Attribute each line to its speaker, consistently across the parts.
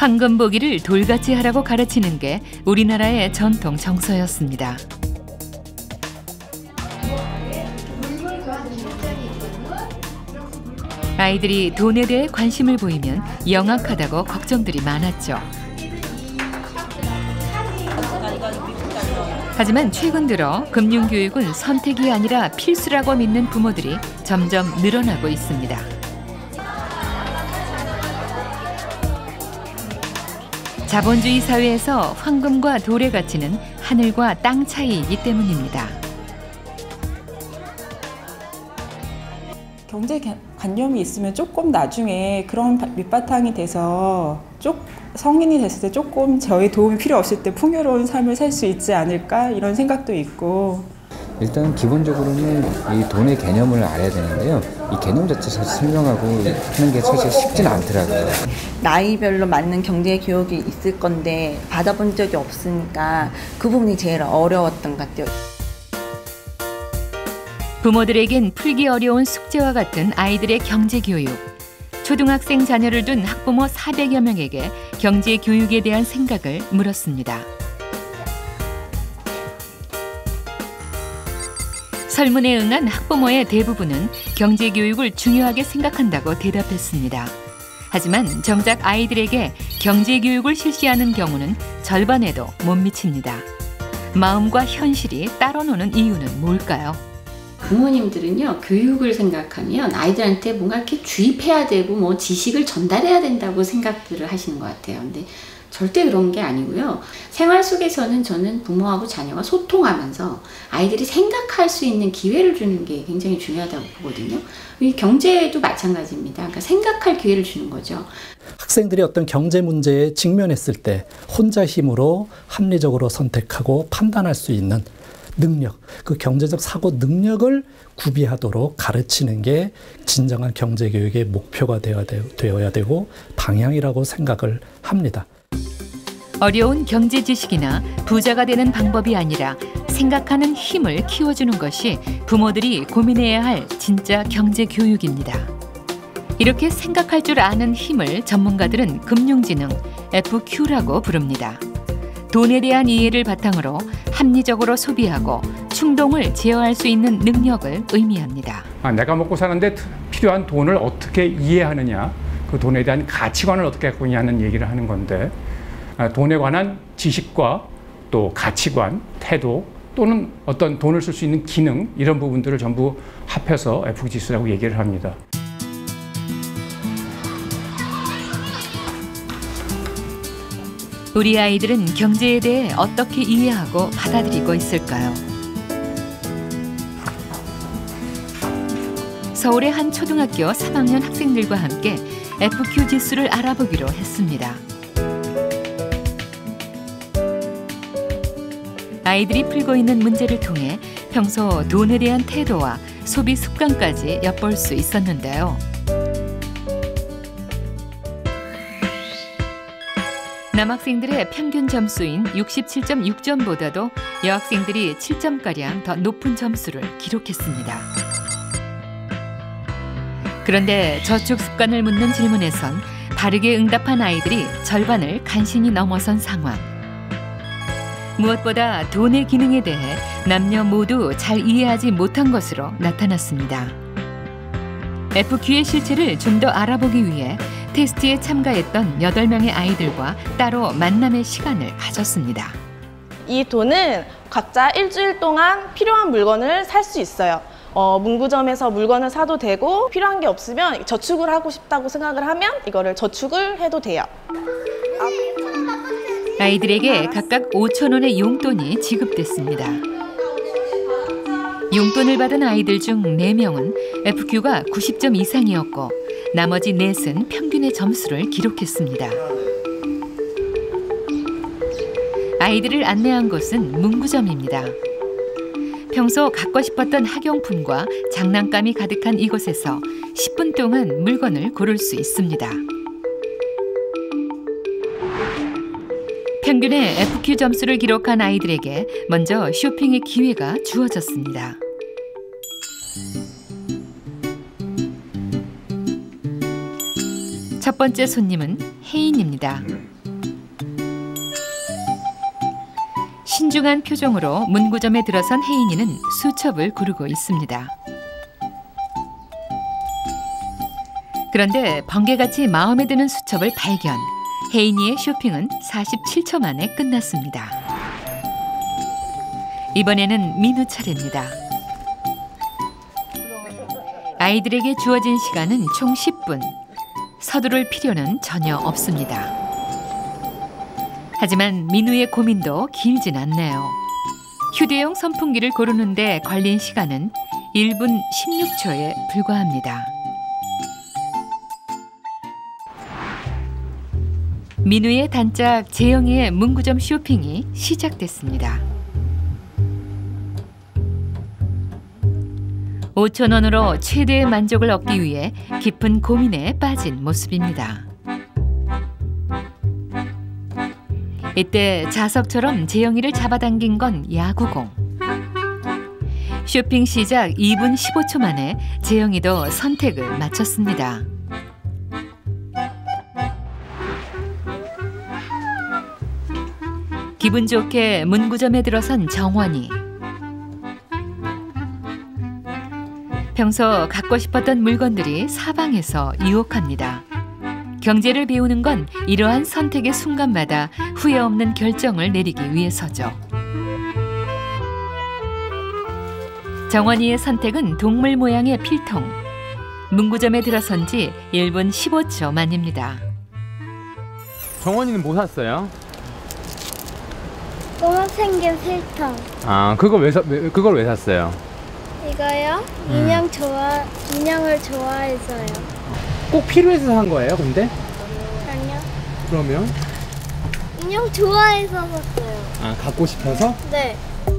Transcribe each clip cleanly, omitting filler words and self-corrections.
Speaker 1: 황금 보기를 돌같이 하라고 가르치는 게 우리나라의 전통 정서였습니다. 아이들이 돈에 대해 관심을 보이면 영악하다고 걱정들이 많았죠. 하지만 최근 들어 금융교육은 선택이 아니라 필수라고 믿는 부모들이 점점 늘어나고 있습니다. 자본주의 사회에서 황금과 돌의 가치는 하늘과 땅 차이이기 때문입니다.
Speaker 2: 경제관념이 있으면 조금 나중에 그런 밑바탕이 돼서 성인이 됐을 때 조금 저의 도움이 필요 없을 때 풍요로운 삶을 살 수 있지 않을까 이런 생각도 있고.
Speaker 3: 일단 기본적으로는 이 돈의 개념을 알아야 되는데요. 이 개념 자체를 설명하고 하는 게 사실 쉽지는 않더라고요.
Speaker 4: 나이별로 맞는 경제 교육이 있을 건데 받아본 적이 없으니까 그 부분이 제일 어려웠던 것 같아요.
Speaker 1: 부모들에겐 풀기 어려운 숙제와 같은 아이들의 경제 교육. 초등학생 자녀를 둔 학부모 400여 명에게 경제 교육에 대한 생각을 물었습니다. 설문에 응한 학부모의 대부분은 경제 교육을 중요하게 생각한다고 대답했습니다. 하지만 정작 아이들에게 경제 교육을 실시하는 경우는 절반에도 못 미칩니다. 마음과 현실이 따로 노는 이유는 뭘까요?
Speaker 5: 부모님들은요, 교육을 생각하면 아이들한테 뭔가 이렇게 주입해야 되고 뭐 지식을 전달해야 된다고 생각들을 하시는 것 같아요. 근데 절대 그런 게 아니고요. 생활 속에서는 저는 부모하고 자녀가 소통하면서 아이들이 생각할 수 있는 기회를 주는 게 굉장히 중요하다고 보거든요. 이 경제도 마찬가지입니다. 그러니까 생각할 기회를 주는 거죠.
Speaker 6: 학생들이 어떤 경제 문제에 직면했을 때 혼자 힘으로 합리적으로 선택하고 판단할 수 있는 능력, 그 경제적 사고 능력을 구비하도록 가르치는 게 진정한 경제교육의 목표가 되어야 되고 방향이라고 생각을 합니다.
Speaker 1: 어려운 경제 지식이나 부자가 되는 방법이 아니라 생각하는 힘을 키워주는 것이 부모들이 고민해야 할 진짜 경제 교육입니다. 이렇게 생각할 줄 아는 힘을 전문가들은 금융지능, FQ라고 부릅니다. 돈에 대한 이해를 바탕으로 합리적으로 소비하고 충동을 제어할 수 있는 능력을 의미합니다.
Speaker 7: 내가 먹고 사는데 필요한 돈을 어떻게 이해하느냐, 그 돈에 대한 가치관을 어떻게 갖고 있냐는 얘기를 하는 건데, 돈에 관한 지식과 또 가치관, 태도 또는 어떤 돈을 쓸 수 있는 기능, 이런 부분들을 전부 합해서 FQ지수라고 얘기를 합니다.
Speaker 1: 우리 아이들은 경제에 대해 어떻게 이해하고 받아들이고 있을까요? 서울의 한 초등학교 3학년 학생들과 함께 FQ 지수를 알아보기로 했습니다. 아이들이 풀고 있는 문제를 통해 평소 돈에 대한 태도와 소비 습관까지 엿볼 수 있었는데요. 남학생들의 평균 점수인 67.6점보다도 여학생들이 7점가량 더 높은 점수를 기록했습니다. 그런데 저축 습관을 묻는 질문에선 다르게 응답한 아이들이 절반을 간신히 넘어선 상황. 무엇보다 돈의 기능에 대해 남녀 모두 잘 이해하지 못한 것으로 나타났습니다. FQ의 실체를 좀 더 알아보기 위해 테스트에 참가했던 8명의 아이들과 따로 만남의 시간을 가졌습니다.
Speaker 8: 이 돈은 각자 일주일 동안 필요한 물건을 살 수 있어요. 문구점에서 물건을 사도 되고, 필요한 게 없으면 저축을 하고 싶다고 생각을 하면 이거를 저축을 해도 돼요.
Speaker 1: 아이들에게 각각 5,000원의 용돈이 지급됐습니다. 용돈을 받은 아이들 중 4명은 FQ가 90점 이상이었고 나머지 넷은 평균의 점수를 기록했습니다. 아이들을 안내한 곳은 문구점입니다. 평소 갖고 싶었던 학용품과 장난감이 가득한 이곳에서 10분 동안 물건을 고를 수 있습니다. 평균의 FQ 점수를 기록한 아이들에게 먼저 쇼핑의 기회가 주어졌습니다. 첫 번째 손님은 혜인입니다. 신중한 표정으로 문구점에 들어선 혜인이는 수첩을 고르고 있습니다. 그런데 번개같이 마음에 드는 수첩을 발견. 혜인이의 쇼핑은 47초 만에 끝났습니다. 이번에는 민우 차례입니다. 아이들에게 주어진 시간은 총 10분. 서두를 필요는 전혀 없습니다. 하지만 민우의 고민도 길진 않네요. 휴대용 선풍기를 고르는데 걸린 시간은 1분 16초에 불과합니다. 민우의 단짝 재영이의 문구점 쇼핑이 시작됐습니다. 5,000원으로 최대의 만족을 얻기 위해 깊은 고민에 빠진 모습입니다. 이때 자석처럼 재영이를 잡아당긴 건 야구공. 쇼핑 시작 2분 15초 만에 재영이도 선택을 마쳤습니다. 기분 좋게 문구점에 들어선 정원이. 평소 갖고 싶었던 물건들이 사방에서 유혹합니다. 경제를 배우는 건 이러한 선택의 순간마다 후회 없는 결정을 내리기 위해서죠. 정원이의 선택은 동물 모양의 필통. 문구점에 들어선 지 1분 15초 만입니다.
Speaker 9: 정원이는 뭐 샀어요?
Speaker 10: 꼬마 생긴 필통.
Speaker 9: 아, 그걸 왜 샀어요?
Speaker 10: 이거요? 인형을 좋아해서요.
Speaker 9: 꼭 필요해서 산 거예요, 근데?
Speaker 10: 아니요.
Speaker 9: 그러면?
Speaker 10: 인형 좋아해서 샀어요.
Speaker 9: 아, 갖고 싶어서?
Speaker 10: 네.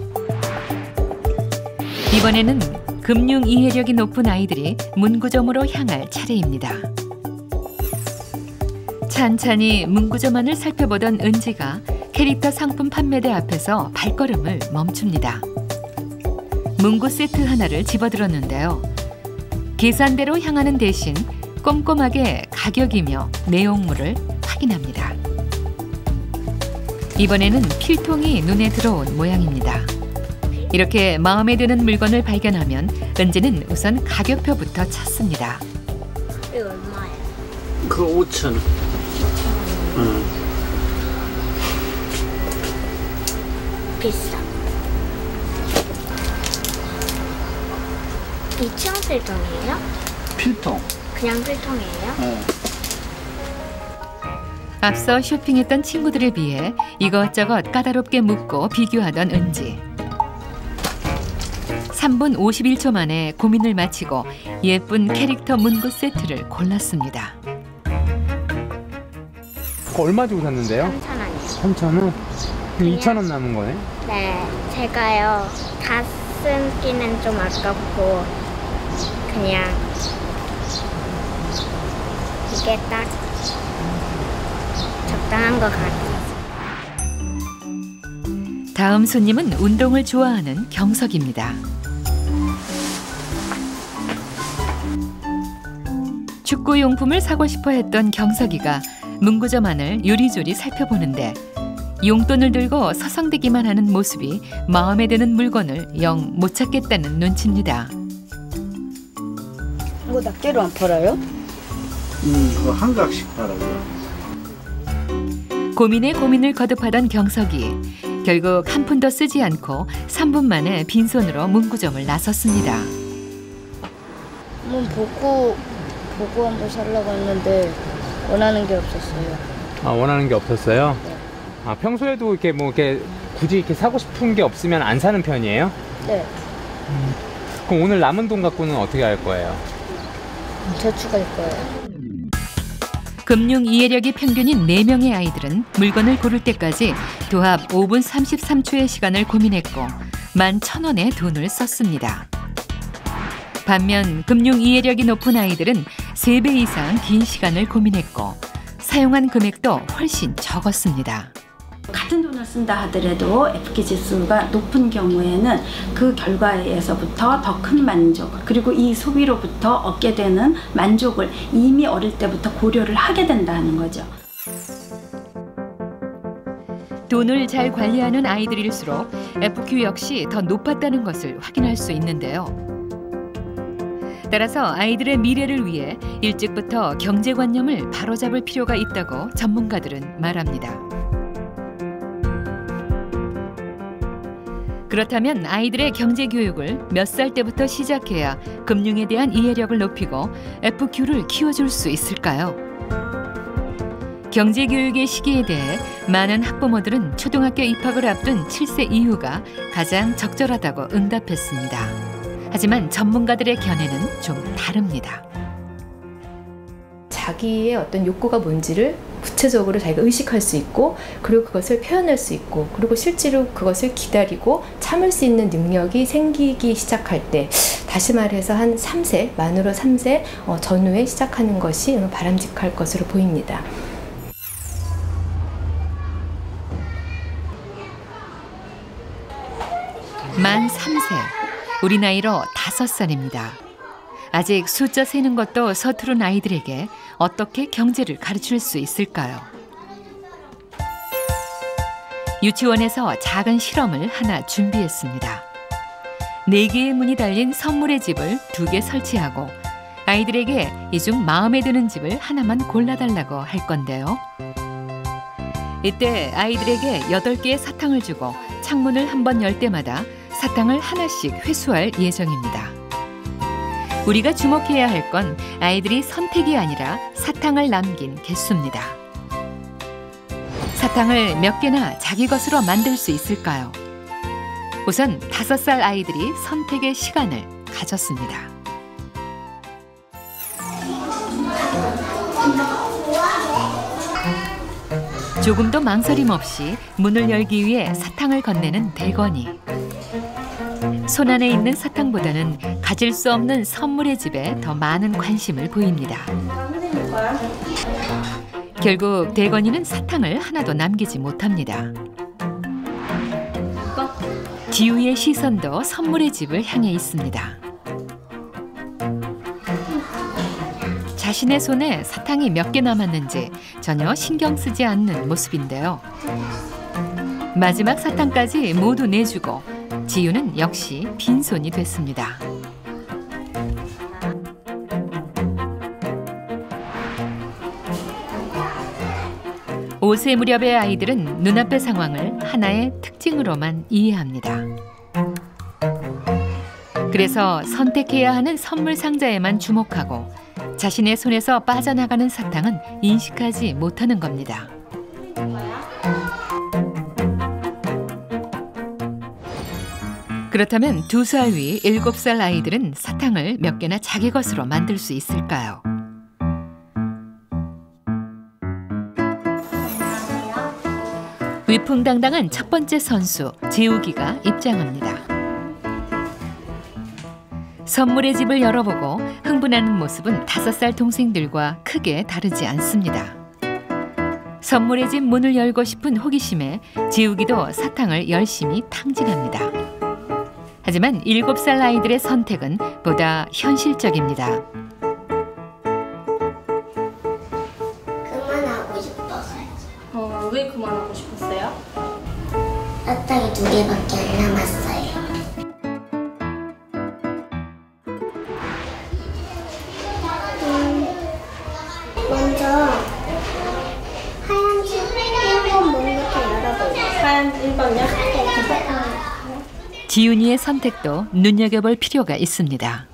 Speaker 1: 이번에는 금융 이해력이 높은 아이들이 문구점으로 향할 차례입니다. 찬찬히 문구점 안을 살펴보던 은지가 캐릭터 상품 판매대 앞에서 발걸음을 멈춥니다. 문구 세트 하나를 집어들었는데요. 계산대로 향하는 대신 꼼꼼하게 가격이며 내용물을 확인합니다. 이번에는 필통이 눈에 들어온 모양입니다. 이렇게 마음에 드는 물건을 발견하면 은지는 우선 가격표부터 찾습니다.
Speaker 10: 이거 얼마야?
Speaker 11: 그거 5,000원.
Speaker 10: 비싸. 2층 필통이에요?
Speaker 11: 필통.
Speaker 10: 그냥 필통이에요?
Speaker 1: 앞서 쇼핑했던 친구들에 비해 이것저것 까다롭게 묻고 비교하던 은지. 3분 51초 만에 고민을 마치고 예쁜 캐릭터 문구 세트를 골랐습니다.
Speaker 9: 그거 얼마 주고 샀는데요?
Speaker 10: 3,000원이요.
Speaker 9: 3,000원? 2,000원 남은 거네?
Speaker 10: 네, 제가요. 다 쓰기는 좀 아깝고 그냥 이게 딱 적당한 것 같아요.
Speaker 1: 다음 손님은 운동을 좋아하는 경석입니다. 축구용품을 사고 싶어 했던 경석이가 문구점 안을 요리조리 살펴보는데 용돈을 들고 서성대기만 하는 모습이 마음에 드는 물건을 영 못 찾겠다는 눈치입니다.
Speaker 12: 뭐 낱개로 안 팔아요?
Speaker 11: 그거 한 각씩 팔아요.
Speaker 1: 고민에 고민을 거듭하던 경석이 결국 한 푼도 쓰지 않고 3분 만에 빈손으로 문구점을 나섰습니다.
Speaker 12: 한번 보고 한번 살려고 했는데 원하는 게 없었어요.
Speaker 9: 아, 원하는 게 없었어요?
Speaker 12: 네.
Speaker 9: 아, 평소에도 이렇게 굳이 이렇게 사고 싶은 게 없으면 안 사는 편이에요?
Speaker 12: 네.
Speaker 9: 그럼 오늘 남은 돈 갖고는 어떻게 할 거예요?
Speaker 12: 저축할 거예요.
Speaker 1: 금융 이해력이 평균인 4명의 아이들은 물건을 고를 때까지 도합 5분 33초의 시간을 고민했고 11,000원의 돈을 썼습니다. 반면 금융 이해력이 높은 아이들은 3배 이상 긴 시간을 고민했고 사용한 금액도 훨씬 적었습니다.
Speaker 13: 같은 돈을 쓴다 하더라도 FK 지수가 높은 경우에는 그 결과에서부터 더 큰 만족, 그리고 이 소비로부터 얻게 되는 만족을 이미 어릴 때부터 고려를 하게 된다는 거죠.
Speaker 1: 돈을 잘 관리하는 아이들일수록 FQ 역시 더 높았다는 것을 확인할 수 있는데요. 따라서 아이들의 미래를 위해 일찍부터 경제관념을 바로잡을 필요가 있다고 전문가들은 말합니다. 그렇다면 아이들의 경제교육을 몇 살 때부터 시작해야 금융에 대한 이해력을 높이고 FQ를 키워줄 수 있을까요? 경제교육의 시기에 대해 많은 학부모들은 초등학교 입학을 앞둔 7세 이후가 가장 적절하다고 응답했습니다. 하지만 전문가들의 견해는 좀 다릅니다.
Speaker 14: 자기의 어떤 욕구가 뭔지를 구체적으로 자기가 의식할 수 있고, 그리고 그것을 표현할 수 있고, 그리고 실제로 그것을 기다리고 참을 수 있는 능력이 생기기 시작할 때, 다시 말해서 한 3세, 만으로 3세 전후에 시작하는 것이 바람직할 것으로 보입니다.
Speaker 1: 만 3세, 우리 나이로 5살입니다. 아직 숫자 세는 것도 서투른 아이들에게 어떻게 경제를 가르칠 수 있을까요? 유치원에서 작은 실험을 하나 준비했습니다. 4개의 문이 달린 선물의 집을 2개 설치하고 아이들에게 이 중 마음에 드는 집을 하나만 골라달라고 할 건데요. 이때 아이들에게 8개의 사탕을 주고 창문을 한 번 열 때마다 사탕을 하나씩 회수할 예정입니다. 우리가 주목해야 할 건 아이들이 선택이 아니라 사탕을 남긴 개수입니다. 사탕을 몇 개나 자기 것으로 만들 수 있을까요? 우선 5살 아이들이 선택의 시간을 가졌습니다. 조금도 망설임 없이 문을 열기 위해 사탕을 건네는 대건이. 손안에 있는 사탕보다는 가질 수 없는 선물의 집에 더 많은 관심을 보입니다. 결국 대건이는 사탕을 하나도 남기지 못합니다. 지우의 시선도 선물의 집을 향해 있습니다. 자신의 손에 사탕이 몇 개 남았는지 전혀 신경 쓰지 않는 모습인데요. 마지막 사탕까지 모두 내주고 지우는 역시 빈손이 됐습니다. (5세) 무렵의 아이들은 눈앞의 상황을 하나의 특징으로만 이해합니다. 그래서 선택해야 하는 선물 상자에만 주목하고 자신의 손에서 빠져나가는 사탕은 인식하지 못하는 겁니다. 그렇다면 2살 위 7살 아이들은 사탕을 몇 개나 자기 것으로 만들 수 있을까요? 위풍당당한 첫 번째 선수 재욱이가 입장합니다. 선물의 집을 열어보고 흥분하는 모습은 5살 동생들과 크게 다르지 않습니다. 선물의 집 문을 열고 싶은 호기심에 재욱이도 사탕을 열심히 탕진합니다. 하지만 7살 아이들의 선택은 보다 현실적입니다.
Speaker 10: 그만하고 싶어서요.
Speaker 8: 왜 그만하고 싶었어요?
Speaker 10: 사탕이 2개밖에 안 남았어요. 먼저 하얀 집 1번 문부터 열어볼게요.
Speaker 8: 하얀 1번요?
Speaker 1: 지윤이의 선택도 눈여겨볼 필요가 있습니다.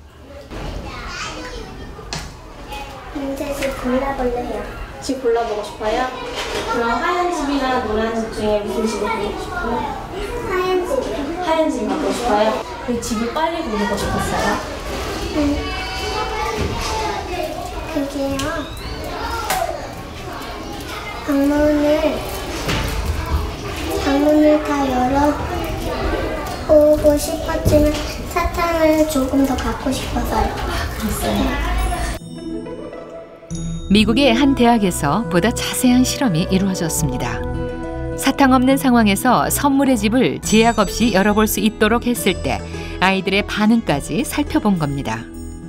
Speaker 10: 이제 집 골라볼래요.
Speaker 8: 집 골라보고 싶어요? 그럼 하얀 집이나 노란 집 중에 무슨 집을 고르고 싶어요?
Speaker 10: 하얀 집이요.
Speaker 8: 하얀 집 갖고 싶어요? 그 집을 빨리 고르고 싶었어요?
Speaker 10: 그게요. 방문을 다 열어보고 싶었지만 사탕을 조금 더 갖고 싶어서요.
Speaker 8: 그랬어요?
Speaker 1: 미국의 한 대학에서 보다 자세한 실험이 이루어졌습니다. 사탕 없는 상황에서 선물의 집을 제약 없이 열어볼 수 있도록 했을 때 아이들의 반응까지 살펴본 겁니다.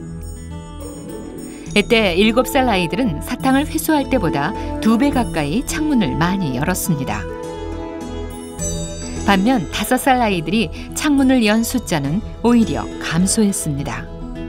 Speaker 1: 이때 7살 아이들은 사탕을 회수할 때보다 2배 가까이 창문을 많이 열었습니다. 반면 5살 아이들이 창문을 연 숫자는 오히려 감소했습니다.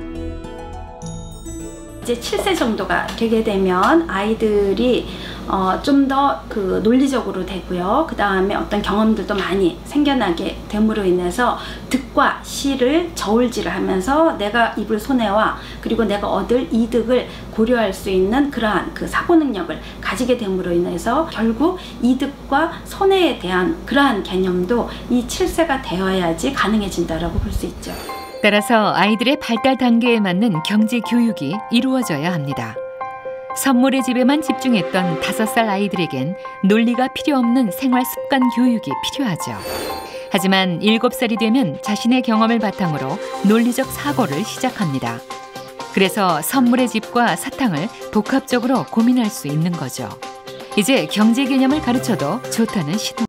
Speaker 13: 이제 7세 정도가 되게 되면 아이들이 좀 더 그 논리적으로 되고요. 그 다음에 어떤 경험들도 많이 생겨나게 됨으로 인해서 득과 실을 저울질을 하면서 내가 입을 손해와 그리고 내가 얻을 이득을 고려할 수 있는 그러한 그 사고 능력을 가지게 됨으로 인해서 결국 이득과 손해에 대한 그러한 개념도 이 7세가 되어야지 가능해진다라고 볼 수 있죠.
Speaker 1: 따라서 아이들의 발달 단계에 맞는 경제 교육이 이루어져야 합니다. 선물의 집에만 집중했던 5살 아이들에겐 논리가 필요 없는 생활 습관 교육이 필요하죠. 하지만 7살이 되면 자신의 경험을 바탕으로 논리적 사고를 시작합니다. 그래서 선물의 집과 사탕을 복합적으로 고민할 수 있는 거죠. 이제 경제 개념을 가르쳐도 좋다는 시도.